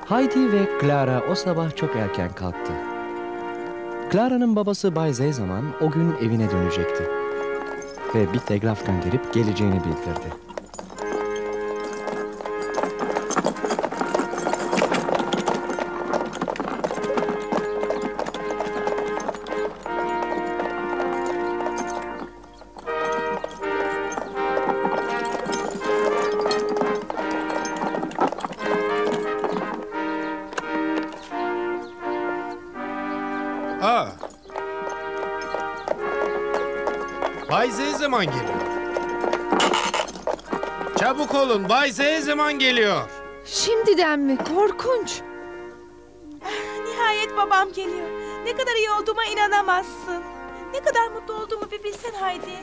Heidi ve Clara o sabah çok erken kalktı. Clara'nın babası Bay Zeyzaman o gün evine dönecekti. Ve bir telgraf gönderip geleceğini bildirdi. Bay Zeyzaman geliyor. Çabuk olun, Bay Zeyzaman geliyor. Şimdiden mi? Korkunç. Nihayet babam geliyor. Ne kadar iyi olduğuma inanamazsın. Ne kadar mutlu olduğumu bir bilsen Heidi.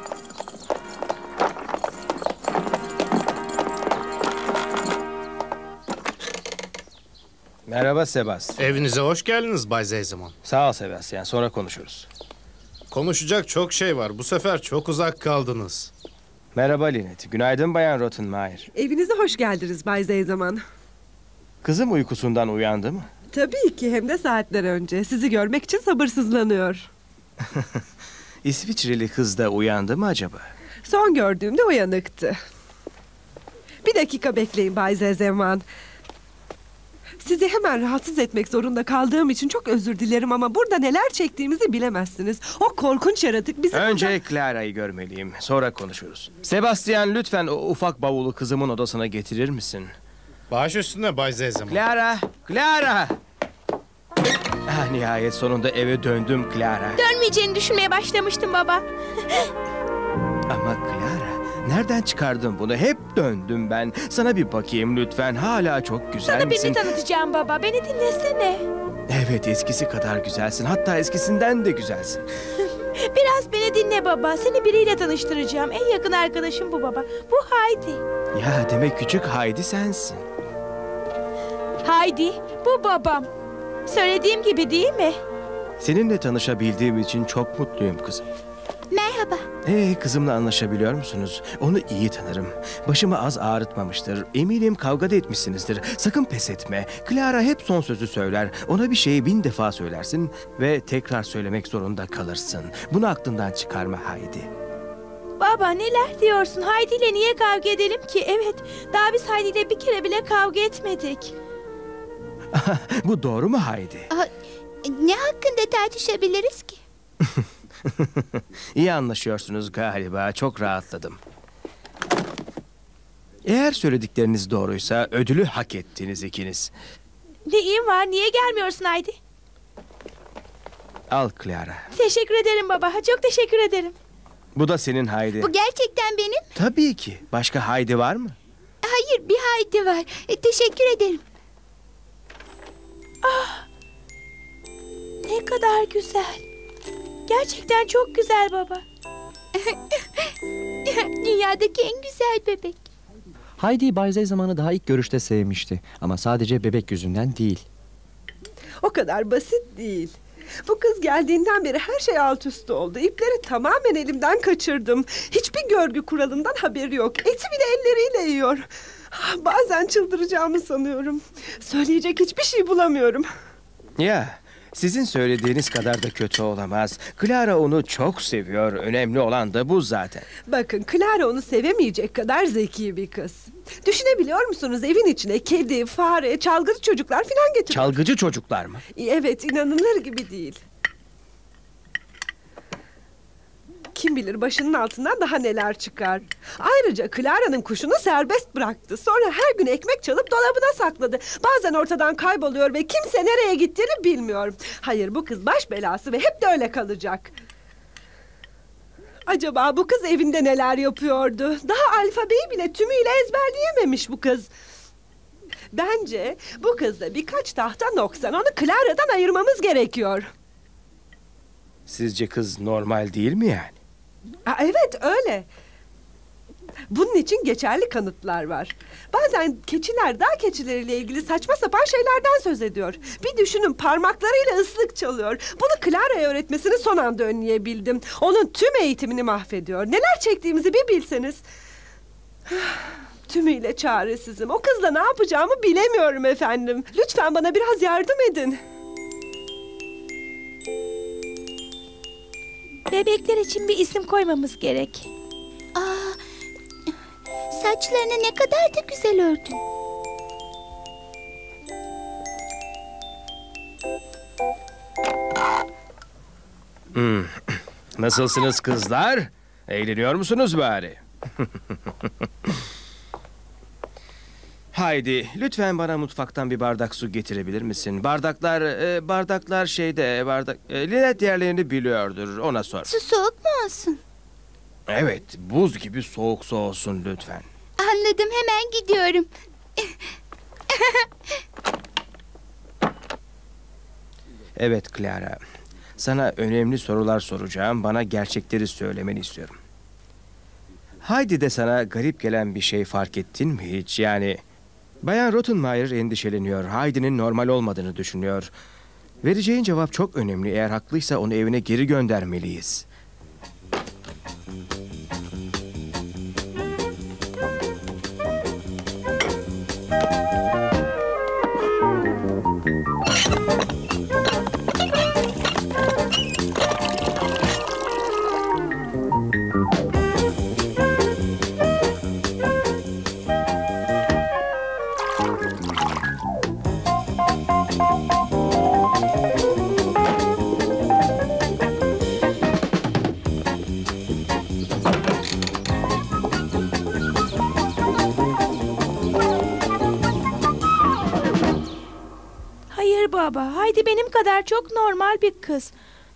Merhaba Sebastian. Evinize hoş geldiniz Bay Zeyzaman. Sağ ol Sebastian, sonra konuşuruz. Konuşacak çok şey var. Bu sefer çok uzak kaldınız. Merhaba Linet. Günaydın Bayan Rottenmeier. Evinize hoş geldiniz Bay Zeyzaman. Kızım uykusundan uyandı mı? Tabii ki, hem de saatler önce. Sizi görmek için sabırsızlanıyor. İsviçreli kız da uyandı mı acaba? Son gördüğümde uyanıktı. Bir dakika bekleyin Bay Zeyzaman. Sizi hemen rahatsız etmek zorunda kaldığım için çok özür dilerim ama burada neler çektiğimizi bilemezsiniz. O korkunç yaratık bizi... Önce Clara'yı görmeliyim, sonra konuşuruz. Sebastian, lütfen o ufak bavulu kızımın odasına getirir misin? Baş üstüne Bay Zeyzaman. Clara! Clara! Ah, nihayet sonunda eve döndüm Clara. Dönmeyeceğini düşünmeye başlamıştım baba. Ama Clara, nereden çıkardın bunu? Hep döndüm ben. Sana bir bakayım lütfen. Hala çok güzel Sana misin? birini tanıtacağım baba. Beni dinlesene. Evet, eskisi kadar güzelsin. Hatta eskisinden de güzelsin. Biraz beni dinle baba. Seni biriyle tanıştıracağım. En yakın arkadaşım bu baba. Bu Heidi. Ya demek küçük Heidi sensin. Heidi, bu babam. Söylediğim gibi değil mi? Seninle tanışabildiğim için çok mutluyum kızım. Merhaba. Kızımla anlaşabiliyor musunuz? Onu iyi tanırım. Başımı az ağrıtmamıştır. Eminim kavga da etmişsinizdir. Sakın pes etme. Clara hep son sözü söyler. Ona bir şeyi 1000 defa söylersin ve tekrar söylemek zorunda kalırsın. Bunu aklından çıkarma Heidi. Baba neler diyorsun? Heidi ile niye kavga edelim ki? Evet, daha biz Heidi ile bir kere bile kavga etmedik. Bu doğru mu Heidi? Ne hakkında tartışabiliriz ki? İyi anlaşıyorsunuz galiba. Çok rahatladım. Eğer söyledikleriniz doğruysa ödülü hak ettiniz ikiniz. Neyin var? Niye gelmiyorsun Heidi? Al Clara. Teşekkür ederim baba. Çok teşekkür ederim. Bu da senin Heidi. Bu gerçekten benim? Tabii ki. Başka Heidi var mı? Hayır, bir Heidi var. Teşekkür ederim. Ah! Ne kadar güzel. Gerçekten çok güzel baba. Dünyadaki en güzel bebek. Heidi Bay Zeyzaman'ı daha ilk görüşte sevmişti. Ama sadece bebek yüzünden değil. O kadar basit değil. Bu kız geldiğinden beri her şey alt üst oldu. İpleri tamamen elimden kaçırdım. Hiçbir görgü kuralından haberi yok. Eti bile elleriyle yiyor. Bazen çıldıracağımı sanıyorum. Söyleyecek hiçbir şey bulamıyorum. Ya, sizin söylediğiniz kadar da kötü olamaz. Clara onu çok seviyor. Önemli olan da bu zaten. Bakın, Clara onu sevemeyecek kadar zeki bir kız. Düşünebiliyor musunuz? Evin içine kedi, fare, çalgıcı çocuklar falan getiriyor. Çalgıcı çocuklar mı? Evet, inanılır gibi değil. Kim bilir başının altından daha neler çıkar. Ayrıca Clara'nın kuşunu serbest bıraktı. Sonra her gün ekmek çalıp dolabına sakladı. Bazen ortadan kayboluyor ve kimse nereye gittiğini bilmiyor. Hayır, bu kız baş belası ve hep de öyle kalacak. Acaba bu kız evinde neler yapıyordu? Daha alfabeyi bile tümüyle ezberleyememiş bu kız. Bence bu kızda birkaç tahta noksan. Onu Clara'dan ayırmamız gerekiyor. Sizce kız normal değil mi yani? Evet, öyle. Bunun için geçerli kanıtlar var. Bazen keçiler dağ keçileriyle ilgili saçma sapan şeylerden söz ediyor. Bir düşünün, parmaklarıyla ıslık çalıyor. Bunu Clara'ya öğretmesini son anda önleyebildim. Onun tüm eğitimini mahvediyor. Neler çektiğimizi bir bilseniz. tümüyle çaresizim. O kızla ne yapacağımı bilemiyorum efendim. Lütfen bana biraz yardım edin. Bebekler için bir isim koymamız gerek. Aa, saçlarını ne kadar da güzel ördün. Nasılsınız kızlar? Eğleniyor musunuz bari? Haydi, lütfen bana mutfaktan bir bardak su getirebilir misin? Bardaklar şeyde, Lilet yerlerini biliyordur, ona sor. Su soğuk mu olsun? Evet, buz gibi soğuk su olsun lütfen. Anladım, hemen gidiyorum. Evet Clara, sana önemli sorular soracağım, bana gerçekleri söylemeni istiyorum. Haydi de sana garip gelen bir şey fark ettin mi hiç? Yani Bayan Rottenmeier endişeleniyor, Heidi'nin normal olmadığını düşünüyor. Vereceğin cevap çok önemli, eğer haklıysa onu evine geri göndermeliyiz. Hayır baba, Haydi benim kadar çok normal bir kız.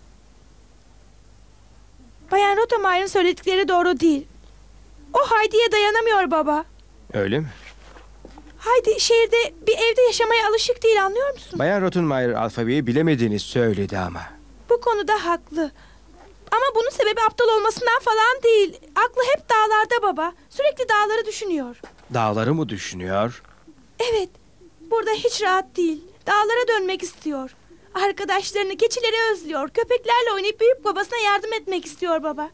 Bayan Rottenmeier'in söyledikleri doğru değil. O Haydi'ye dayanamıyor baba. Öyle mi? Haydi şehirde bir evde yaşamaya alışık değil, anlıyor musun? Bayan Rottenmeier alfabeyi bilemediğini söyledi ama. Bu konuda haklı. Ama bunun sebebi aptal olmasından falan değil. Aklı hep dağlarda baba. Sürekli dağları düşünüyor. Dağları mı düşünüyor? Evet, burada hiç rahat değil. Dağlara dönmek istiyor. Arkadaşlarını, keçileri özlüyor. Köpeklerle oynayıp büyük babasına yardım etmek istiyor baba.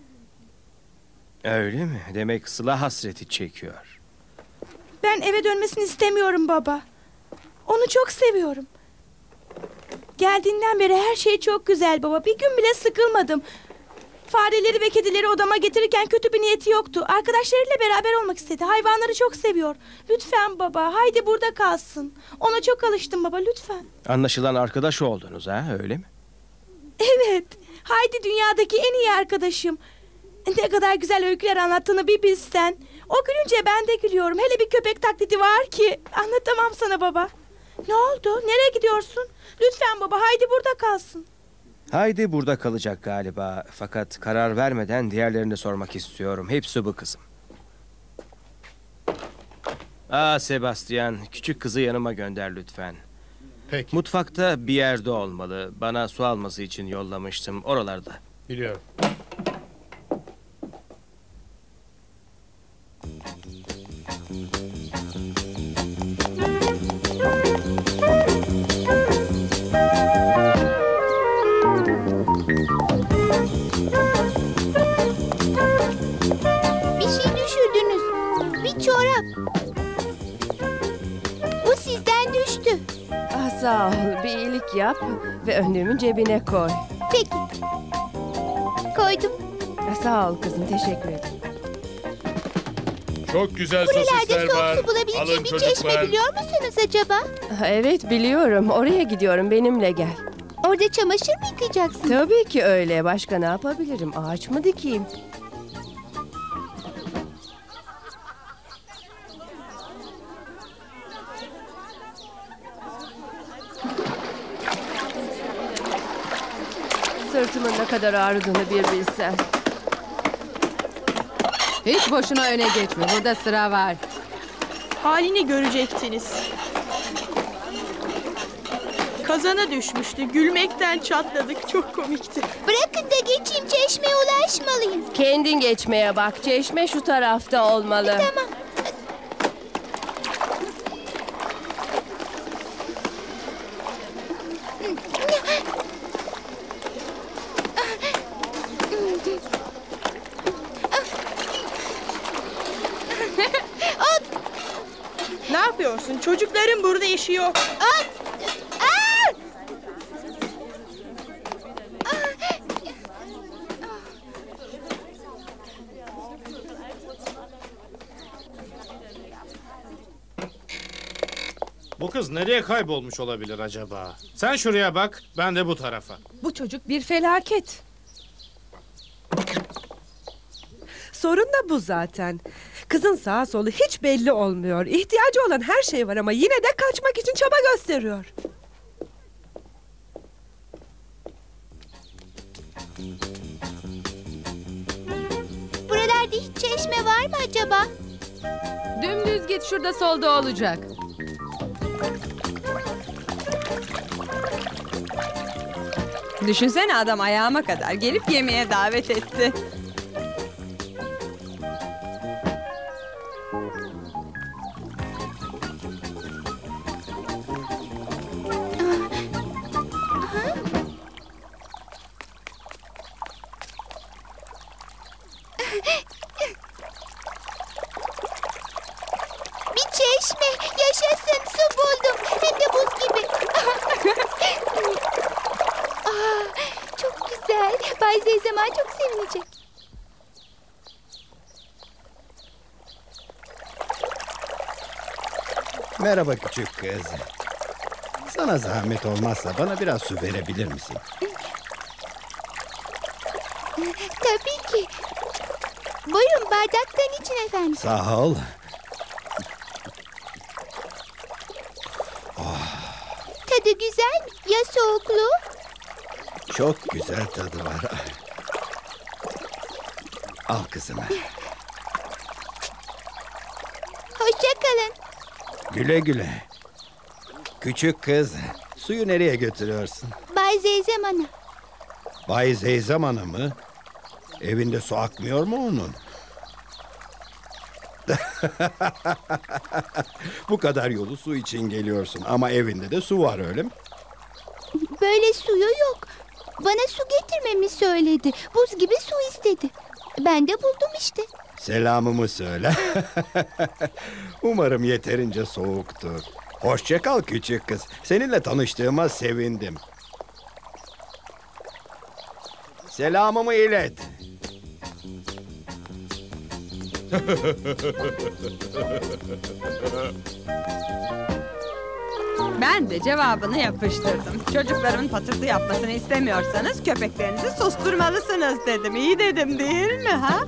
Öyle mi? Demek Sıla hasreti çekiyor. Ben eve dönmesini istemiyorum baba. Onu çok seviyorum. Geldiğinden beri her şey çok güzel baba. Bir gün bile sıkılmadım. Fareleri ve kedileri odama getirirken kötü bir niyeti yoktu. Arkadaşlarıyla beraber olmak istedi. Hayvanları çok seviyor. Lütfen baba, Haydi burada kalsın. Ona çok alıştım baba, lütfen. Anlaşılan arkadaş oldunuz ha, öyle mi? Evet, Haydi dünyadaki en iyi arkadaşım. Ne kadar güzel öyküler anlattığını bir bilsen. O gülünce ben de gülüyorum. Hele bir köpek taklidi var ki. Anlatamam sana baba. Ne oldu? Nereye gidiyorsun? Lütfen baba, Haydi burada kalsın. Haydi burada kalacak galiba. Fakat karar vermeden diğerlerini sormak istiyorum. Hepsi bu kızım. Sebastian, küçük kızı yanıma gönder lütfen. Peki, Mutfakta bir yerde olmalı. Bana su alması için yollamıştım. Oralarda. biliyorum. Bir şey düşürdünüz. Bir çorap. Bu sizden düştü. Sağ ol, bir iyilik yap ve önlüğümün cebine koy. Peki. Koydum. Sağ ol kızım, teşekkür ederim. Çok güzel Buralarda sosisler soğuk var. su bulabileceğim Alın bir çocuklar. çeşme biliyor musunuz acaba? Evet biliyorum, oraya gidiyorum, benimle gel. Orada çamaşır mı yıkayacaksın? Tabii ki öyle, başka ne yapabilirim? Ağaç mı dikeyim? Sırtımın ne kadar ağrıdığını bir bilsen. Hiç boşuna öne geçme. Burada sıra var. Halini görecektiniz. Kazana düşmüştü. Gülmekten çatladık. Çok komikti. Bırakın da geçeyim, çeşmeye ulaşmalıyım. Kendin geçmeye bak, çeşme şu tarafta olmalı. Tamam. yapıyorsun? Çocukların burada işi yok. Bu kız nereye kaybolmuş olabilir acaba? Sen şuraya bak, ben de bu tarafa. Bu çocuk bir felaket. Sorun da bu zaten. Kızın sağa solu hiç belli olmuyor. İhtiyacı olan her şey var ama yine de kaçmak için çaba gösteriyor. Buralarda hiç çeşme var mı acaba? Dümdüz git, şurada solda olacak. Düşünsene, adam ayağıma kadar gelip yemeğe davet etti. Bir çeşme. Yaşasın, su buldum. Hem de buz gibi. Çok güzel. Bay Zeyzeman çok sevinecek. Merhaba küçük kız. Sana zahmet olmazsa bana biraz su verebilir misin? Tabii ki. Buyurun, bardaktan için efendim. Sağ ol. Tadı güzel mi? Ya soğukluğu? Çok güzel tadı var. Al kızım. Hoşça kalın. Güle güle. Küçük kız, suyu nereye götürüyorsun? Bay Zeyzeman'a. Bay Zeyzaman'a mı? Evinde su akmıyor mu onun? Bu kadar yolu su için geliyorsun ama evinde de su var, öyle mi? Böyle suyu yok. Bana su getirmemi söyledi. Buz gibi su istedi. Ben de buldum işte. Selamımı söyle. Umarım yeterince soğuktur. Hoşça kal küçük kız. Seninle tanıştığıma sevindim. Selamımı ilet. Ben de cevabını yapıştırdım. Çocuklarımın patırtı yapmasını istemiyorsanız köpeklerinizi susturmalısınız dedim. İyi dedim değil mi ha?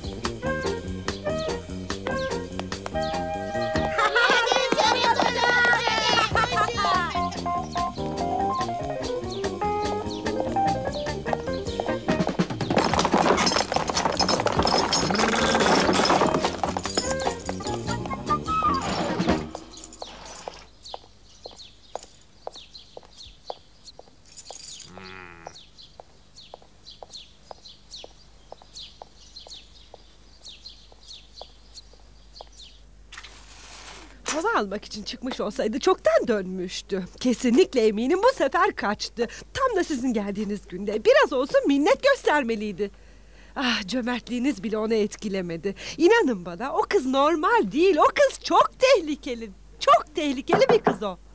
Hava almak için çıkmış olsaydı çoktan dönmüştü. Kesinlikle eminim bu sefer kaçtı. Tam da sizin geldiğiniz günde. Biraz olsun minnet göstermeliydi. Ah, cömertliğiniz bile onu etkilemedi. İnanın bana, o kız normal değil. O kız çok tehlikeli. Çok tehlikeli bir kız o.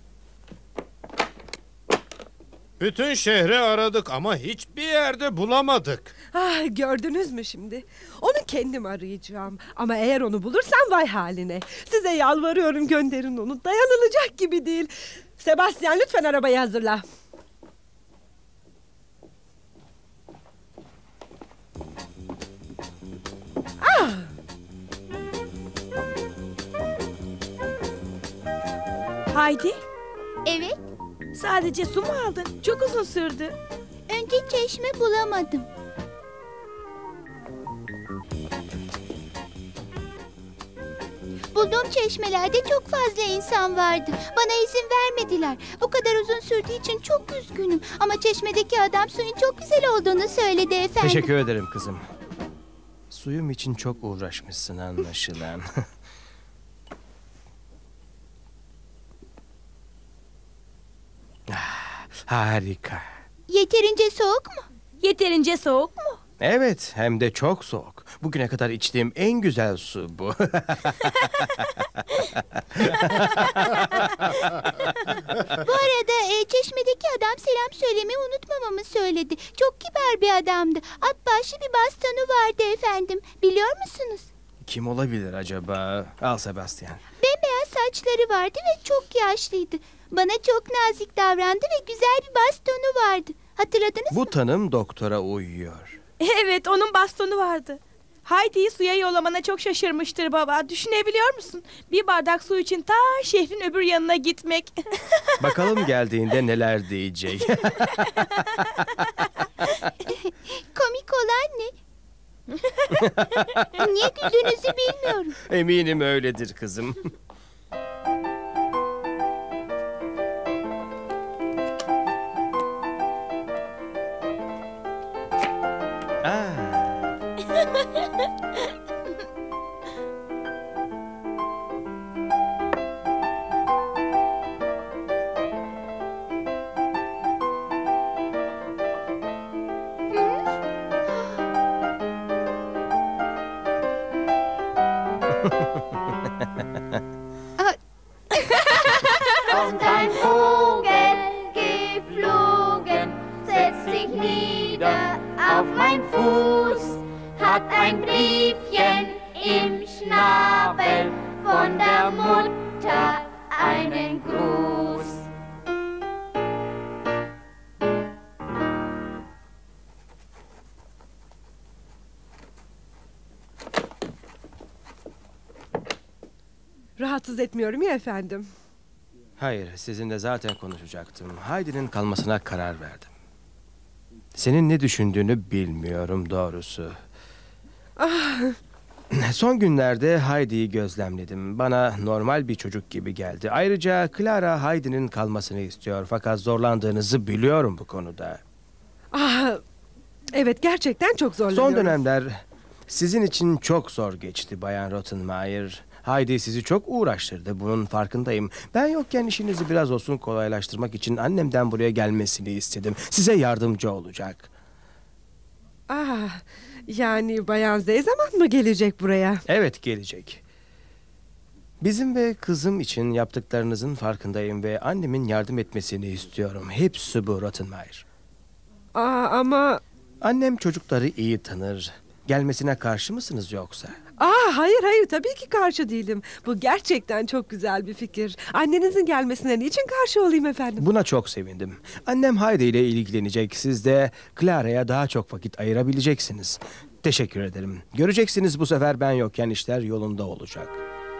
Bütün şehri aradık ama hiçbir yerde bulamadık. Ah, gördünüz mü şimdi? Onu kendim arayacağım. Ama eğer onu bulursam vay haline. Size yalvarıyorum, gönderin onu. Dayanılacak gibi değil. Sebastian, lütfen arabayı hazırla. Ah! Haydi, Evet. sadece su mu aldın? Çok uzun sürdü. Önce çeşme bulamadım. Bulduğum çeşmelerde çok fazla insan vardı. Bana izin vermediler. Bu kadar uzun sürdüğü için çok üzgünüm. Ama çeşmedeki adam suyun çok güzel olduğunu söyledi efendim. Teşekkür ederim kızım. Suyum için çok uğraşmışsın anlaşılan. Harika. Yeterince soğuk mu? Yeterince soğuk mu? Evet, hem de çok soğuk. Bugüne kadar içtiğim en güzel su bu. Bu arada çeşmedeki adam selam söylemeyi unutmamamı söyledi. Çok kibar bir adamdı. At başlı bir bastonu vardı efendim. Biliyor musunuz? Kim olabilir acaba? Al Sebastian. Bembeyaz saçları vardı ve çok yaşlıydı. Bana çok nazik davrandı ve güzel bir bastonu vardı. Hatırladınız mı? Bu tanım doktora uyuyor. Evet, onun bastonu vardı. Heidi'yi suya yollamana çok şaşırmıştır baba. Düşünebiliyor musun? Bir bardak su için ta şehrin öbür yanına gitmek. Bakalım geldiğinde neler diyecek. Komik olan ne? Niye güldüğünüzü bilmiyorum. Eminim öyledir kızım. Kommt ein Vogel geflogen, setzt sich nieder auf mein Fuß, hat ein Briefchen im Schnabel, von der Mutter einen Gruß. Rahatsız etmiyorum ya efendim. Hayır, sizinle zaten konuşacaktım. Heidi'nin kalmasına karar verdim. Senin ne düşündüğünü bilmiyorum doğrusu. Son günlerde Heidi'yi gözlemledim. Bana normal bir çocuk gibi geldi. Ayrıca Clara Heidi'nin kalmasını istiyor. Fakat zorlandığınızı biliyorum bu konuda. Evet, gerçekten çok zorlanıyorum. Son dönemler sizin için çok zor geçti Bayan Rottenmeier. Heidi sizi çok uğraştırdı, bunun farkındayım. Ben yokken işinizi biraz olsun kolaylaştırmak için annemden buraya gelmesini istedim. Size yardımcı olacak. Yani Bayan Z zaman mı gelecek buraya? Evet, gelecek. Bizim ve kızım için yaptıklarınızın farkındayım ve annemin yardım etmesini istiyorum. Hepsi bu Rottenmeier. Ama... Annem çocukları iyi tanır. Gelmesine karşı mısınız yoksa? Hayır tabii ki karşı değilim. Bu gerçekten çok güzel bir fikir. Annenizin gelmesine niçin karşı olayım efendim? Buna çok sevindim. Annem Heidi ile ilgilenecek. Siz de Clara'ya daha çok vakit ayırabileceksiniz. Teşekkür ederim. Göreceksiniz bu sefer ben yokken işler yolunda olacak.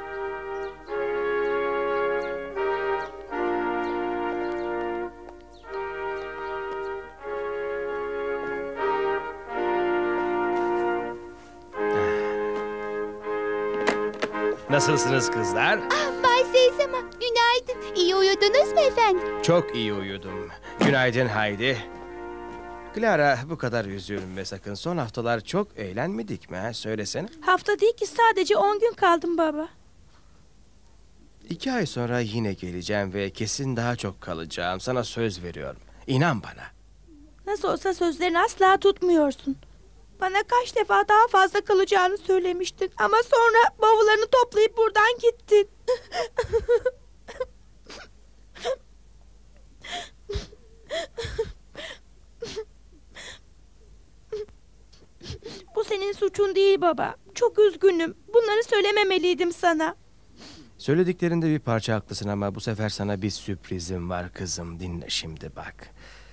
Nasılsınız kızlar? Bay Seyzema, günaydın. İyi uyudunuz mu efendim? Çok iyi uyudum. Günaydın Heidi. Clara, bu kadar üzülme sakın. Son haftalar çok eğlenmedik mi? Söylesene. Hafta değil ki, sadece 10 gün kaldım baba. 2 ay sonra yine geleceğim ve kesin daha çok kalacağım. Sana söz veriyorum. İnan bana. Nasıl olsa sözlerini asla tutmuyorsun. Bana kaç defa daha fazla kalacağını söylemiştin. Ama sonra bavullarını toplayıp buradan gittin. Bu senin suçun değil baba. Çok üzgünüm. Bunları söylememeliydim sana. Söylediklerinde bir parça haklısın ama bu sefer sana bir sürprizim var kızım. Dinle şimdi bak.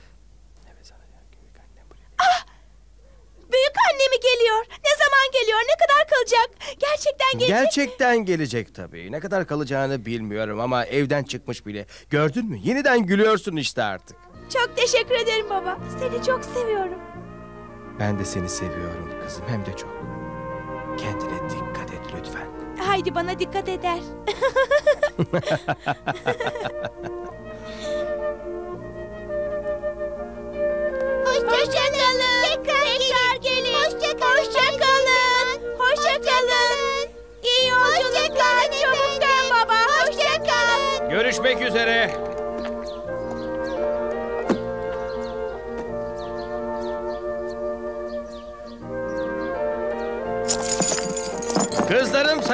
Büyük anne mi geliyor? Ne zaman geliyor? Ne kadar kalacak? Gerçekten gelecek. Gerçekten gelecek tabii. Ne kadar kalacağını bilmiyorum ama evden çıkmış bile. Gördün mü? Yeniden gülüyorsun işte artık. Çok teşekkür ederim baba. Seni çok seviyorum. Ben de seni seviyorum kızım. Hem de çok. Kendine dikkat et lütfen. Haydi bana dikkat eder. Hoşçakalın. Tekrar gelin. Hoşçakalın. Hoşçakalın. İyi yolculuklar. Çabuk dön baba. Hoşçakalın. Görüşmek üzere.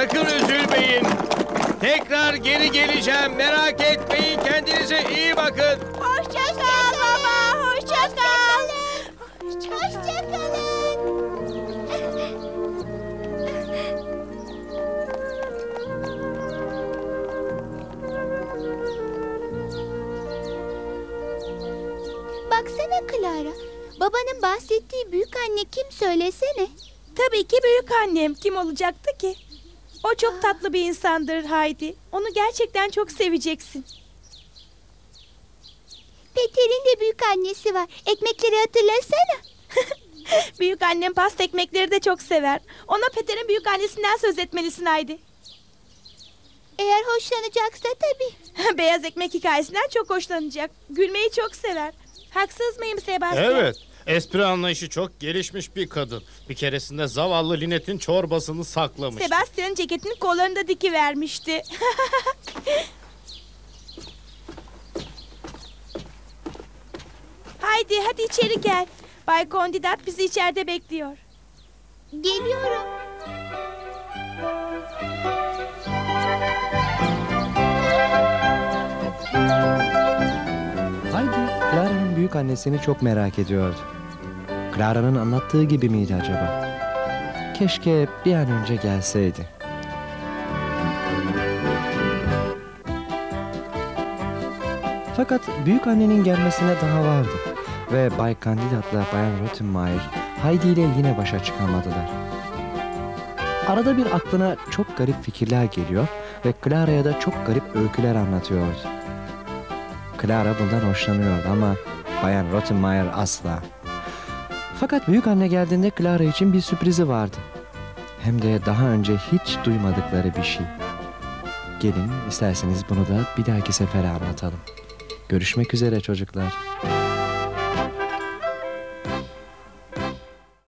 sakın üzülmeyin. Tekrar geri geleceğim. Merak etmeyin. Kendinize iyi bakın. Hoşça kal baba. Hoşça kal. Hoşça kalın. Baksana Clara. Babanın bahsettiği büyük anne kim söylesene? Tabii ki büyük annem. Kim olacaktı ki? O çok tatlı bir insandır Haydi. Onu gerçekten çok seveceksin. Peter'in de büyük annesi var. Ekmekleri hatırlasana. Büyük annem pasta ekmekleri de çok sever. Ona Peter'in büyük annesinden söz etmelisin Haydi. Eğer hoşlanacaksa tabii. Beyaz ekmek hikayesinden çok hoşlanacak. Gülmeyi çok sever. Haksız mıyım Sebastian? Evet. Espri anlayışı çok gelişmiş bir kadın. Bir keresinde zavallı Linet'in çorbasını saklamış. Sebastian'ın ceketinin kollarını da dikivermişti. Haydi hadi içeri gel. Bay Kondidat bizi içeride bekliyor. Geliyorum. Haydi, Clara'nın büyük annesini çok merak ediyordu. Clara'nın anlattığı gibi miydi acaba? Keşke bir an önce gelseydi. Fakat büyük annenin gelmesine daha vardı. Ve Bay Candidat'la Bayan Rottenmeier Heidi ile yine başa çıkamadılar. Arada bir aklına çok garip fikirler geliyor ve Clara'ya da çok garip öyküler anlatıyordu. Clara bundan hoşlanıyordu ama Bayan Rottenmeier asla. Fakat büyük anne geldiğinde Clara için bir sürprizi vardı. Hem de daha önce hiç duymadıkları bir şey. Gelin isterseniz bunu da bir dahaki sefere anlatalım. Görüşmek üzere çocuklar.